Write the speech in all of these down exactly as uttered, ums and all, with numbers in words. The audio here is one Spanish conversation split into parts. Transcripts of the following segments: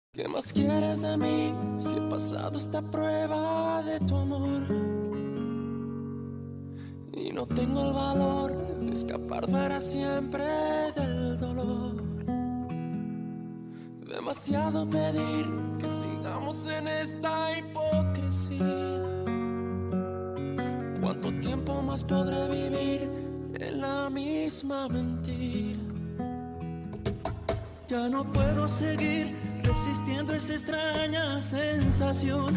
¿Qué más quieres de mí si he pasado esta prueba de tu amor? Y no tengo el valor de escapar para siempre del dolor. Demasiado pedir que sigamos en esta hipocresía. ¿Cuánto tiempo más podré vivir en la misma mentira? Ya no puedo seguir resistiendo esa extraña sensación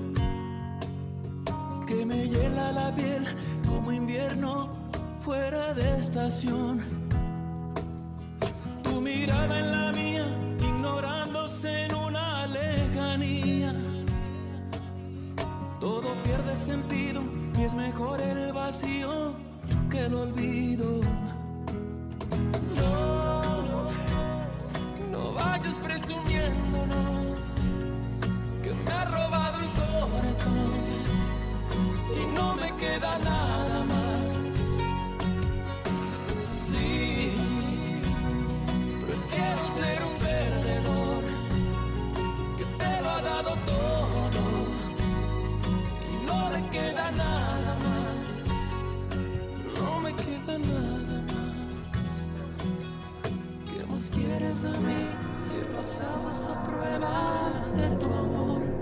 que me hiela la piel como invierno fuera de estación. Tu mirada en la mía, ignorándose en una lejanía. Todo pierde sentido y es mejor el vacío que el olvido. No vayas presumiendo, no, que me ha robado el corazón y no me queda nada más. Sí, prefiero ser un perdedor que te lo ha dado todo y no le queda nada más. No me queda nada más. ¿Qué más quieres de mí si he pasado esa prueba de tu amor?